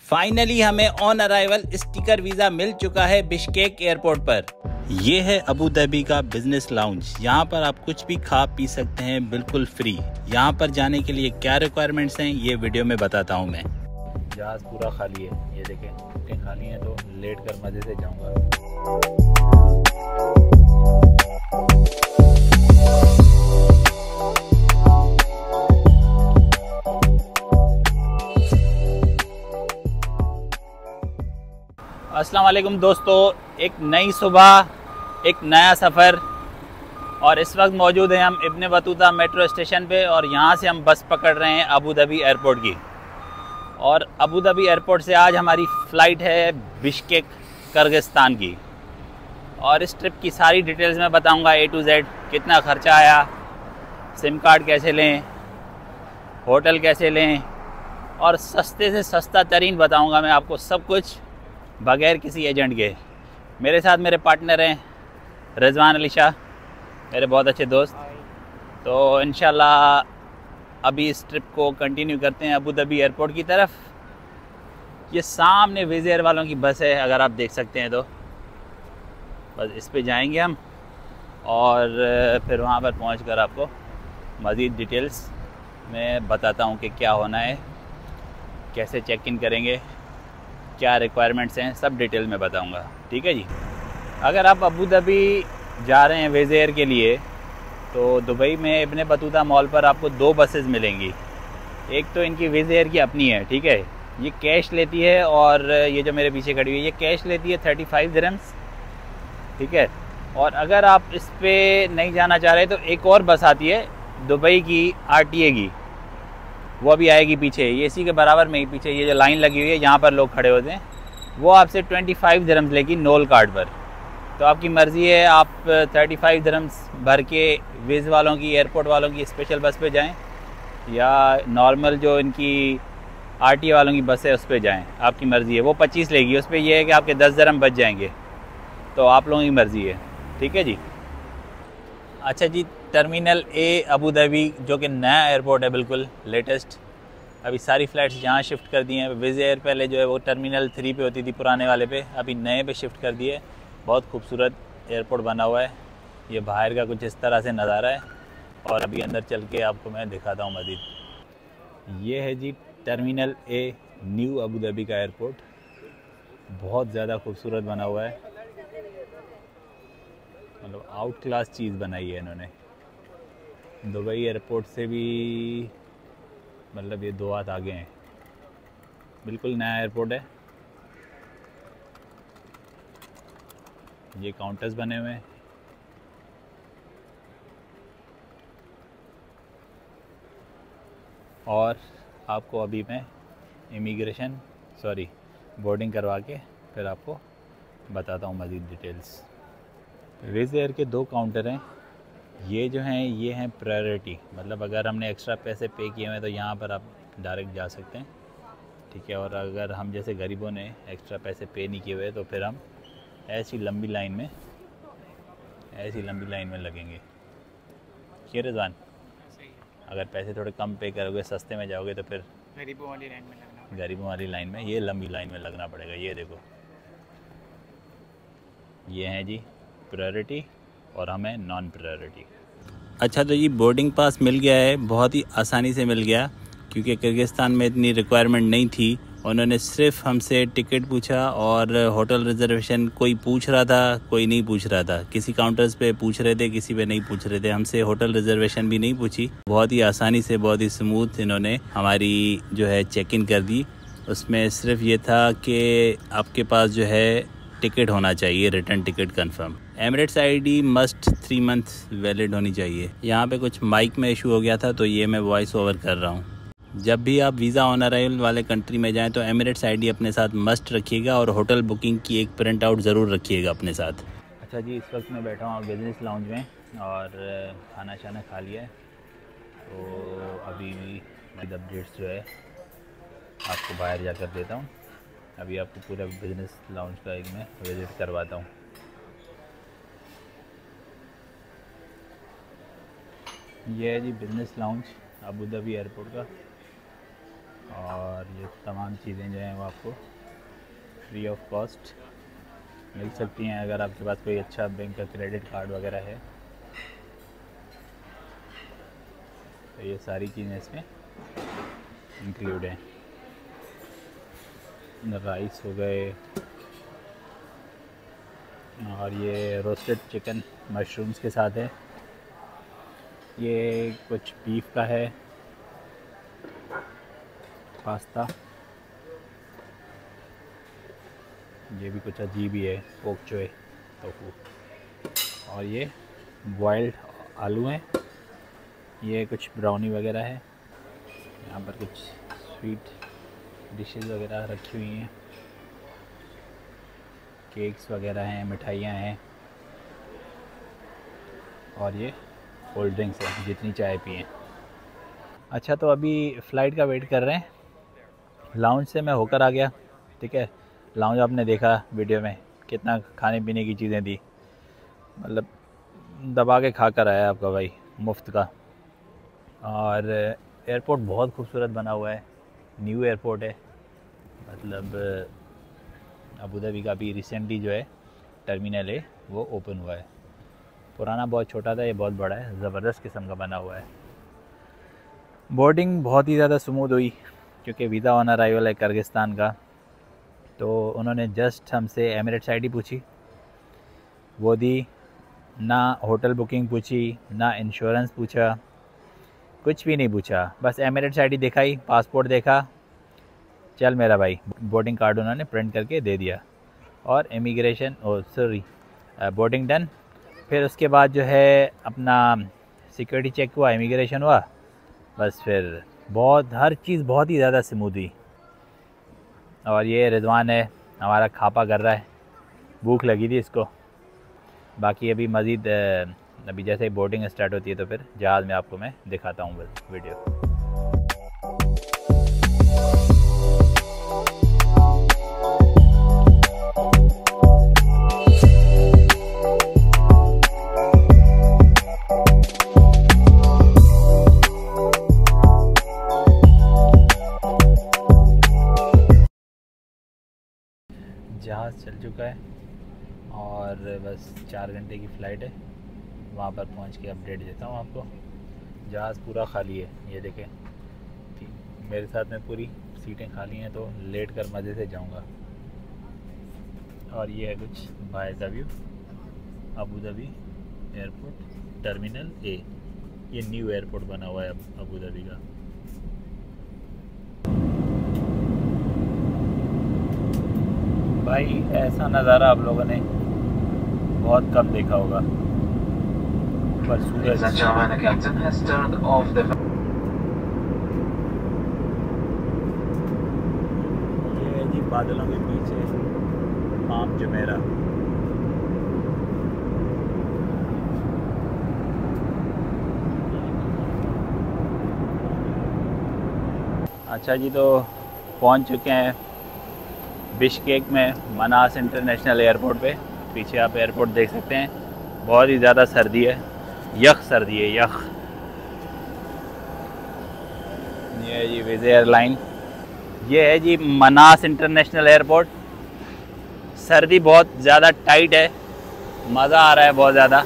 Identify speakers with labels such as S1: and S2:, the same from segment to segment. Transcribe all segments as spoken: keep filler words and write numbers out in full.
S1: Finally हमें on arrival sticker visa मिल चुका है बिश्केक एयरपोर्ट पर। ये है अबू धाबी का बिजनेस लाउंज। यहाँ पर आप कुछ भी खा पी सकते हैं बिल्कुल फ्री। यहाँ पर जाने के लिए क्या रिक्वायरमेंट्स हैं ये वीडियो में बताता हूँ मैं। जहाज़ पूरा खाली है, ये देखें, सीटें खाली हैं तो लेट कर मज़े से जाऊँगा। अस्सलाम वालेकुम दोस्तों, एक नई सुबह, एक नया सफ़र। और इस वक्त मौजूद हैं हम इब्न बतूता मेट्रो स्टेशन पे और यहाँ से हम बस पकड़ रहे हैं अबू धाबी एयरपोर्ट की। और अबू धाबी एयरपोर्ट से आज हमारी फ़्लाइट है बिश्केक किर्गिस्तान की। और इस ट्रिप की सारी डिटेल्स मैं बताऊँगा ए टू जेड। कितना ख़र्चा आया, सिम कार्ड कैसे लें, होटल कैसे लें, और सस्ते से सस्ता तरीन बताऊँगा मैं आपको सब कुछ बगैर किसी एजेंट के। मेरे साथ मेरे पार्टनर हैं रिजवान अली शाह, मेरे बहुत अच्छे दोस्त। तो इंशाल्लाह अभी इस ट्रिप को कंटिन्यू करते हैं अबू धाबी एयरपोर्ट की तरफ। ये सामने विज़ एयर वालों की बस है, अगर आप देख सकते हैं तो बस इस पे जाएंगे हम और फिर वहाँ पर पहुँच कर आपको मज़ीद डिटेल्स मैं बताता हूँ कि क्या होना है, कैसे चेक इन करेंगे, क्या रिक्वायरमेंट्स हैं, सब डिटेल में बताऊंगा। ठीक है जी। अगर आप अबू धाबी जा रहे हैं विज़ एयर के लिए तो दुबई में इब्न बतूता मॉल पर आपको दो बसेस मिलेंगी। एक तो इनकी विज़ एयर की अपनी है, ठीक है, ये कैश लेती है, और ये जो मेरे पीछे खड़ी हुई है ये कैश लेती है थर्टी फाइव दिरहम्स, ठीक है। और अगर आप इस पर नहीं जाना चाह रहे तो एक और बस आती है दुबई की आर टी ए की, वो भी आएगी पीछे, ये इसी के बराबर में ही पीछे ये जो लाइन लगी हुई है यहाँ पर लोग खड़े होते हैं, वो आपसे ट्वेंटी फाइव दिरहम्स लेगी नोल कार्ड पर। तो आपकी मर्ज़ी है, आप थर्टी फाइव दिरहम्स भर के विज़ वालों की, एयरपोर्ट वालों की स्पेशल बस पे जाएं या नॉर्मल जो इनकी आरटीए वालों की बस है उस पर जाएं, आपकी मर्ज़ी है। वो पच्चीस लेगी, उस पर यह है कि आपके दस दिरहम बच जाएंगे, तो आप लोगों की मर्ज़ी है। ठीक है जी। अच्छा जी, टर्मिनल ए अबू धाबी जो कि नया एयरपोर्ट है, बिल्कुल लेटेस्ट। अभी सारी फ़्लाइट्स यहाँ शिफ्ट कर दी हैं। विज़ एयर पहले जो है वो टर्मिनल थ्री पे होती थी पुराने वाले पे, अभी नए पे शिफ्ट कर दिए। बहुत खूबसूरत एयरपोर्ट बना हुआ है। ये बाहर का कुछ इस तरह से नज़ारा है और अभी अंदर चल के आपको मैं दिखाता हूँ मज़ीद। ये है जी terminal A new Abu Dhabi का एयरपोर्ट। बहुत ज़्यादा खूबसूरत बना हुआ है, मतलब आउट क्लास चीज़ बनाई है इन्होंने। दुबई एयरपोर्ट से भी मतलब ये दो हाथ आगे हैं। बिल्कुल नया एयरपोर्ट है। ये काउंटर्स बने हुए हैं। और आपको अभी मैं इमिग्रेशन सॉरी बोर्डिंग करवा के फिर आपको बताता हूँ मज़ीद डिटेल्स। विज़ एयर के दो काउंटर हैं। ये जो हैं ये हैं प्रायोरिटी, मतलब अगर हमने एक्स्ट्रा पैसे पे किए हुए हैं तो यहाँ पर आप डायरेक्ट जा सकते हैं, ठीक है। और अगर हम जैसे गरीबों ने एक्स्ट्रा पैसे पे नहीं किए हुए तो फिर हम ऐसी लंबी लाइन में ऐसी लंबी लाइन में लगेंगे। क्यों रिजवान? अगर पैसे थोड़े कम पे करोगे, सस्ते में जाओगे तो फिर
S2: गरीबों वाली लाइन में लगना
S1: गरीबों वाली लाइन में ये लंबी लाइन में लगना पड़ेगा। ये देखो, ये हैं जी प्रायोरिटी और हमें नॉन प्रायोरिटी। अच्छा, तो ये बोर्डिंग पास मिल गया है, बहुत ही आसानी से मिल गया, क्योंकि किर्गिस्तान में इतनी रिक्वायरमेंट नहीं थी। उन्होंने सिर्फ हमसे टिकट पूछा और होटल रिजर्वेशन कोई पूछ रहा था, कोई नहीं पूछ रहा था। किसी काउंटर्स पे पूछ रहे थे, किसी पे नहीं पूछ रहे थे। हमसे होटल रिजर्वेशन भी नहीं पूछी। बहुत ही आसानी से, बहुत ही स्मूथ इन्होंने हमारी जो है चेक इन कर दी। उसमें सिर्फ ये था कि आपके पास जो है टिकट होना चाहिए, return ticket confirm. Emirates ID must three months valid होनी चाहिए। यहाँ पे कुछ माइक में इशू हो गया था तो ये मैं वॉइस ओवर कर रहा हूँ। जब भी आप वीज़ा ऑन अराइवल वाले कंट्री में जाएं तो एमिरेट्स आईडी अपने साथ मस्ट रखिएगा और होटल बुकिंग की एक प्रिंट आउट ज़रूर रखिएगा अपने साथ। अच्छा जी, इस वक्त मैं बैठा हूँ बिजनेस लाउंज में और खाना शाना खा लिया है। तो अभी अपडेट्स जो है आपको बाहर जाकर देता हूँ। अभी आपको पूरा बिजनेस लाउंज का एक मैं विज़िट करवाता हूँ। ये है जी business lounge Abu Dhabi airport का। और ये तमाम चीज़ें जो हैं वो आपको फ्री ऑफ कॉस्ट मिल सकती हैं अगर आपके पास कोई अच्छा बैंक का क्रेडिट कार्ड वगैरह है। तो ये सारी चीज़ें इसमें इंक्लूड हैं। राइस हो गए और ये रोस्टेड चिकन मशरूम्स के साथ है। ये कुछ बीफ का है पास्ता, ये भी कुछ अजीब ही है, पोक चोए टोफू। और ये बॉइल्ड आलू हैं। ये कुछ ब्राउनी वगैरह है। यहाँ पर कुछ स्वीट डिशेस वगैरह रखी हुई हैं, केक्स वगैरह हैं, मिठाइयाँ हैं। और ये कोल्ड ड्रिंक्स हैं, जितनी चाय पिएं। अच्छा, तो अभी फ़्लाइट का वेट कर रहे हैं। लाउंज से मैं होकर आ गया, ठीक है। लाउंज आपने देखा वीडियो में, कितना खाने पीने की चीज़ें दी, मतलब दबा के खा कर आया आपका भाई मुफ्त का। और एयरपोर्ट बहुत खूबसूरत बना हुआ है, न्यू एयरपोर्ट है। मतलब अबू धाबी का भी रिसेंटली जो है टर्मिनल है वो ओपन हुआ है। पुराना बहुत छोटा था, ये बहुत बड़ा है, ज़बरदस्त किस्म का बना हुआ है। बोर्डिंग बहुत ही ज़्यादा स्मूथ हुई क्योंकि वीज़ा ऑन अराइवल है किर्गिस्तान का। तो उन्होंने जस्ट हमसे एमिरेट्स आईडी पूछी, वो दी। ना होटल बुकिंग पूछी, ना इंश्योरेंस पूछा, कुछ भी नहीं पूछा। बस एमिरेट्स आईडी दिखाई, पासपोर्ट देखा, चल मेरा भाई, बोर्डिंग कार्ड उन्होंने प्रिंट करके दे दिया। और immigration oh sorry boarding done. फिर उसके बाद जो है अपना सिक्योरिटी चेक हुआ, इमिग्रेशन हुआ, बस फिर बहुत हर चीज़ बहुत ही ज़्यादा स्मूथ हुई। और ये रिजवान है हमारा, खापा कर रहा है, भूख लगी थी इसको। बाकी अभी मज़ीद अभी जैसे ही बोर्डिंग स्टार्ट होती है तो फिर जहाज़ में आपको मैं दिखाता हूँ बस वीडियो। जहाज़ चल चुका है और बस चार घंटे की फ़्लाइट है। वहाँ पर पहुँच के अपडेट देता हूँ आपको। जहाज़ पूरा खाली है, ये देखें, मेरे साथ में पूरी सीटें खाली हैं, तो लेट कर मज़े से जाऊँगा। और ये है कुछ बाहर का view, Abu Dhabi airport terminal A. ये न्यू एयरपोर्ट बना हुआ है अबू धाबी का। भाई ऐसा नज़ारा आप लोगों ने बहुत कम देखा होगा। पर सूरज ये है जी बादलों के पीछे पाम जुमेरा। अच्छा जी, तो पहुंच चुके हैं बिश्केक में मनास इंटरनेशनल एयरपोर्ट पे। पीछे आप एयरपोर्ट देख सकते हैं, बहुत ही ज़्यादा सर्दी है, यख सर्दी है यख। ये है जी विज़ एयरलाइन, ये है जी मनास इंटरनेशनल एयरपोर्ट। सर्दी बहुत ज़्यादा टाइट है, मज़ा आ रहा है बहुत ज़्यादा।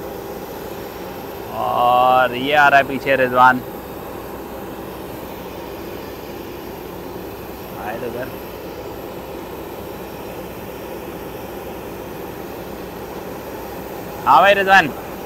S1: और ये आ रहा है पीछे रिजवान, आए तो घर। हाँ भाई रिजवान,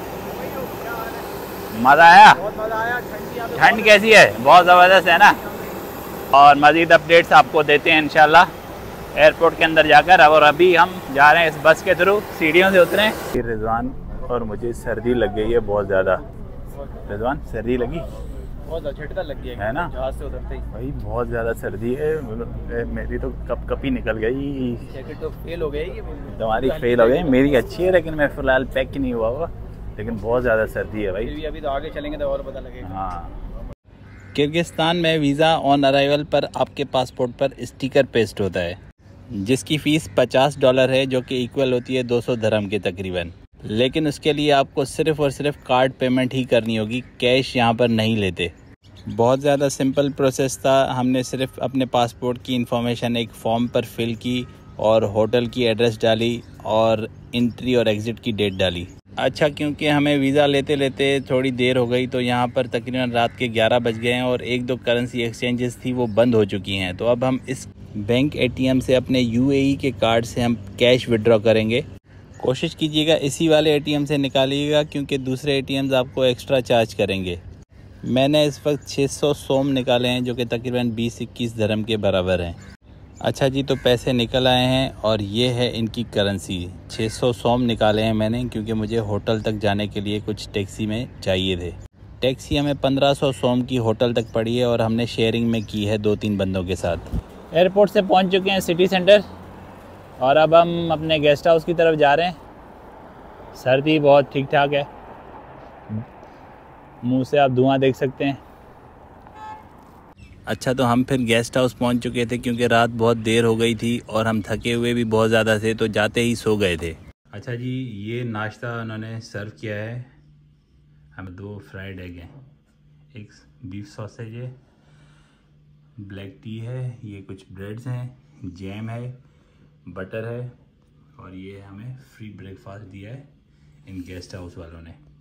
S1: मज़ा आया? बहुत मज़ा आया। ठंड कैसी है? बहुत ज़बरदस्त है ना। और मज़ीद अपडेट्स आपको देते हैं इंशाल्लाह एयरपोर्ट के अंदर जाकर। और अभी हम जा रहे हैं इस बस के थ्रू, सीढ़ियों से उतरे। रिजवान और मुझे सर्दी लग गई है बहुत ज़्यादा। रिजवान, सर्दी लगी? बहुत झटका लग गया है ना जहाज़ से उतरते ही भाई, बहुत ज़्यादा सर्दी है। मेरी तो कप कप ही निकल गई। जैकेट तो फेल हो गई, तुम्हारी फेल हो गई, मेरी अच्छी है लेकिन मैं फ़िलहाल पैक ही नहीं हुआ हुआ। लेकिन बहुत ज़्यादा सर्दी है भाई। अभी तो आगे चलेंगे तो और पता लगेगा। हाँ, किर्गिस्तान में वीज़ा ऑन अराइवल पर आपके पासपोर्ट पर स्टिकर पेस्ट होता है, जिसकी फ़ीस पचास डॉलर है, जो कि इक्वल होती है दो सौ दरहम के तकरीबन। लेकिन उसके लिए आपको सिर्फ़ और सिर्फ कार्ड पेमेंट ही करनी होगी, कैश यहाँ पर नहीं लेते। बहुत ज़्यादा सिंपल प्रोसेस था। हमने सिर्फ अपने पासपोर्ट की इन्फॉर्मेशन एक फॉर्म पर फिल की और होटल की एड्रेस डाली और एंट्री और एग्ज़िट की डेट डाली। अच्छा, क्योंकि हमें वीज़ा लेते लेते थोड़ी देर हो गई तो यहाँ पर तकरीबन रात के ग्यारह बज गए हैं और एक दो करेंसी एक्सचेंजेस थी वो बंद हो चुकी हैं। तो अब हम इस बैंक एटीएम से अपने यूएई के कार्ड से हम कैश विड्रॉ करेंगे। कोशिश कीजिएगा इसी वाले एटीएम से निकालिएगा, क्योंकि दूसरे एटीएम्स आपको एक्स्ट्रा चार्ज करेंगे। मैंने इस वक्त छः सौ सोम निकाले हैं, जो कि तकरीबन बीस इक्कीस दरहम के बराबर हैं। अच्छा जी, तो पैसे निकल आए हैं और ये है इनकी करेंसी। छः सौ सोम निकाले हैं मैंने, क्योंकि मुझे होटल तक जाने के लिए कुछ टैक्सी में चाहिए थे। टैक्सी हमें पंद्रह सौ सोम की होटल तक पड़ी है और हमने शेयरिंग में की है दो तीन बंदों के साथ। एयरपोर्ट से पहुंच चुके हैं सिटी सेंटर और अब हम अपने गेस्ट हाउस की तरफ जा रहे हैं। सर्दी बहुत ठीक ठाक है, मुंह से आप धुआं देख सकते हैं। अच्छा, तो हम फिर गेस्ट हाउस पहुंच चुके थे, क्योंकि रात बहुत देर हो गई थी और हम थके हुए भी बहुत ज़्यादा थे, तो जाते ही सो गए थे। अच्छा जी, ये नाश्ता उन्होंने सर्व किया है हमें। दो फ्राइड एग हैं, एक बीफ सॉसेज है, ब्लैक टी है, ये कुछ ब्रेड्स हैं, जैम है, बटर है और ये हमें फ्री ब्रेकफास्ट दिया है इन गेस्ट हाउस वालों ने।